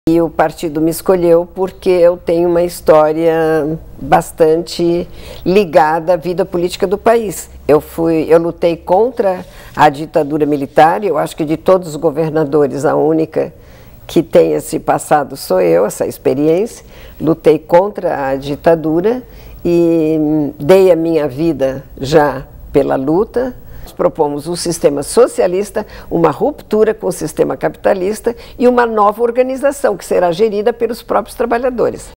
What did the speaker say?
E o partido me escolheu porque eu tenho uma história bastante ligada à vida política do país. Eu lutei contra a ditadura militar, eu acho que de todos os governadores a única que tem esse passado sou eu, essa experiência. Lutei contra a ditadura e dei a minha vida já pela luta. Propomos um sistema socialista, uma ruptura com o sistema capitalista e uma nova organização que será gerida pelos próprios trabalhadores.